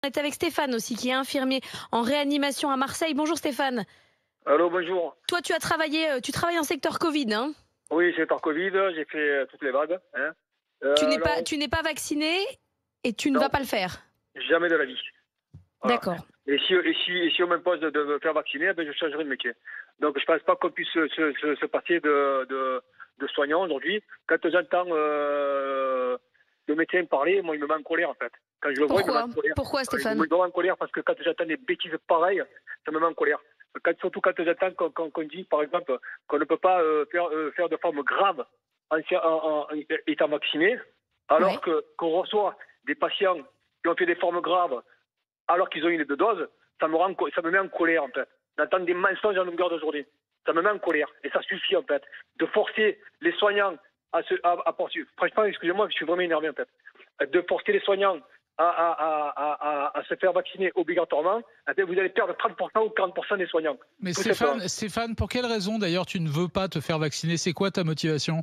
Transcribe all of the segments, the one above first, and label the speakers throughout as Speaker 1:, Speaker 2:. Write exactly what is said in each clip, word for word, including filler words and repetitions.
Speaker 1: est avec Stéphane aussi, qui est infirmier en réanimation à Marseille. Bonjour Stéphane.
Speaker 2: Allô, bonjour.
Speaker 1: Toi, tu as travaillé, euh, tu travailles en secteur Covid, hein?
Speaker 2: Oui, c'est par Covid, j'ai fait euh, toutes les vagues. Hein. Euh,
Speaker 1: Tu n'es
Speaker 2: alors,
Speaker 1: pas, tu n'es pas vacciné et tu ne
Speaker 2: non,
Speaker 1: vas pas le faire.
Speaker 2: jamais de la vie. Voilà.
Speaker 1: D'accord.
Speaker 2: Et si, et si, et si on m'impose de, de me faire vacciner, ben, je changerai de métier. Donc je pense pas qu'on puisse se, se, se, se passer de, de, de soignants aujourd'hui. Quand j'entends euh, le médecin parler, moi il me met en colère en fait. Quand je le vois, il me met
Speaker 1: Pourquoi
Speaker 2: en colère.
Speaker 1: Pourquoi
Speaker 2: Il
Speaker 1: Stéphane?
Speaker 2: me met en colère parce que quand j'entends des bêtises pareilles, ça me met en colère. Quand, surtout quand j'entends qu'on qu'on, qu'on dit, par exemple, qu'on ne peut pas euh, faire, euh, faire de forme grave en, en, en étant vacciné, alors
Speaker 1: Ouais.
Speaker 2: que qu'on reçoit des patients qui ont fait des formes graves alors qu'ils ont eu les deux doses, ça me, rend, ça me met en colère en fait. D'entendre des mensonges en longueur de journée, ça me met en colère. Et ça suffit en fait. De forcer les soignants à se à, à poursuivre. Franchement, excusez-moi, je suis vraiment énervé en fait. De forcer les soignants à, à, à, à, à se faire vacciner obligatoirement, eh bien, vous allez perdre trente pour cent ou quarante pour cent des soignants.
Speaker 3: Mais
Speaker 2: Tout
Speaker 3: Stéphane,
Speaker 2: simplement.
Speaker 3: Stéphane, pour quelle raison d'ailleurs tu ne veux pas te faire vacciner? C'est quoi ta motivation?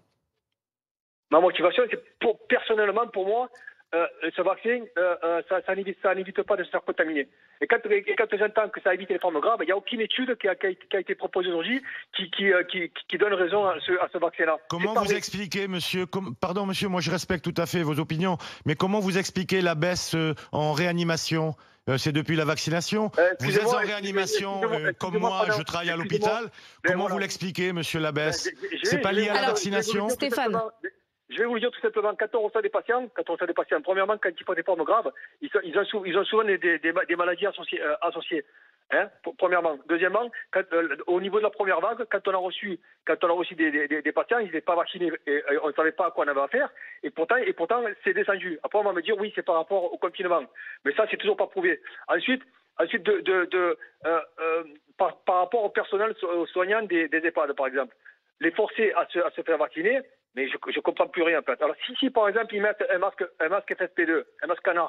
Speaker 2: Ma motivation, c'est pour, personnellement pour moi, euh, ce vaccin, euh, euh, ça, ça n'évite, ça n'évite pas de se faire contaminer. Et quand, et quand j'entends que ça évite les formes graves, il n'y a aucune étude qui a, qui a, qui a été proposée aujourd'hui qui, qui, qui, qui donne raison à ce, à ce vaccin-là.
Speaker 4: Comment vous expliquez, monsieur, com pardon monsieur, moi je respecte tout à fait vos opinions, mais comment vous expliquez la baisse euh, en réanimation? Euh, c'est depuis la vaccination.
Speaker 2: Euh,
Speaker 4: vous êtes en réanimation, euh, comme moi, je travaille à l'hôpital. Comment
Speaker 2: voilà.
Speaker 4: vous l'expliquez, monsieur, la baisse?
Speaker 2: Euh,
Speaker 4: C'est pas lié à la
Speaker 1: Alors,
Speaker 4: vaccination?
Speaker 1: Stéphane.
Speaker 2: Je vais vous le dire tout simplement, quand on reçoit des patients, quand on reçoit des patients, premièrement, quand ils font des formes graves, ils, sont, ils, ont, souvent, ils ont souvent des, des, des maladies associées. Euh, associées hein, premièrement. Deuxièmement, quand, euh, au niveau de la première vague, quand on a reçu, quand on a reçu des, des, des patients, ils n'étaient pas vaccinés et, et on ne savait pas à quoi on avait affaire. Et pourtant, et pourtant c'est descendu. Après, on va me dire, oui, c'est par rapport au confinement. Mais ça, c'est toujours pas prouvé. Ensuite, ensuite de, de, de, euh, euh, par, par rapport au personnel soignant des, des EHPAD, par exemple, les forcer à se, à se faire vacciner, mais je ne comprends plus rien en fait. Alors si, si par exemple ils mettent un masque, un masque F F P deux, un masque canard,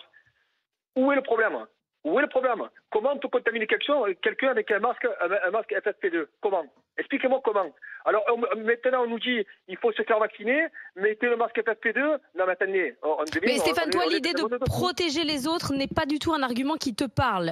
Speaker 2: où est le problème? Où est le problème? Comment on peut contaminer quelqu'un avec un masque, un masque F F P deux? Comment? Expliquez-moi comment. Alors on, maintenant on nous dit il faut se faire vacciner, mettez le masque F F P deux. Non mais attendez, on devient,
Speaker 1: Mais Stéphane,
Speaker 2: on,
Speaker 1: toi,
Speaker 2: on
Speaker 1: l'idée de, de protéger les autres n'est pas du tout un argument qui te parle.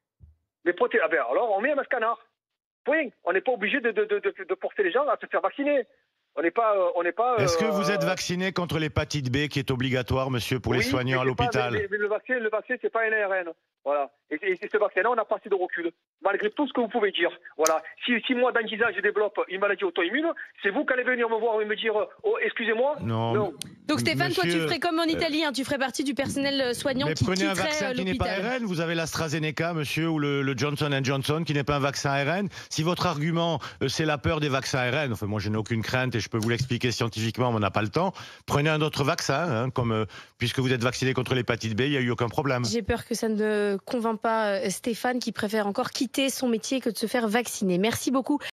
Speaker 2: Mais proté... ah ben, alors on met un masque canard. Point. On n'est pas obligé de, de, de, de, de forcer les gens à se faire vacciner. On n'est pas, on n'est pas.
Speaker 4: Est-ce que
Speaker 2: euh,
Speaker 4: vous êtes vacciné contre l'hépatite B qui est obligatoire, monsieur, pour
Speaker 2: oui,
Speaker 4: les soignants à l'hôpital?
Speaker 2: Mais, mais le vaccin, le vaccin, c'est pas un A R N. Voilà. Et, et, et ce vaccin-là, on n'a pas assez de recul. Malgré tout ce que vous pouvez dire. Voilà. Si, si moi, dans dix ans, je développe une maladie auto-immune, c'est vous qui allez venir me voir et me dire oh, excusez-moi.
Speaker 4: Non.
Speaker 2: non.
Speaker 1: Donc Stéphane,
Speaker 4: monsieur,
Speaker 1: toi, tu ferais comme en Italie, hein, tu ferais partie du personnel soignant
Speaker 4: mais
Speaker 1: qui
Speaker 4: prenez un
Speaker 1: quitterait
Speaker 4: vaccin qui n'est pas
Speaker 1: l'hôpital.
Speaker 4: A R N. Vous avez l'AstraZeneca, monsieur, ou le, le Johnson and Johnson, qui n'est pas un vaccin A R N. Si votre argument, euh, c'est la peur des vaccins A R N, enfin, moi, je n'ai aucune crainte et je peux vous l'expliquer scientifiquement, mais on n'a pas le temps. Prenez un autre vaccin, hein, comme, euh, puisque vous êtes vacciné contre l'hépatite B, il n'y a eu aucun problème.
Speaker 1: J'ai peur que ça ne convainc pas Stéphane, qui préfère encore quitter son métier que de se faire vacciner. Merci beaucoup.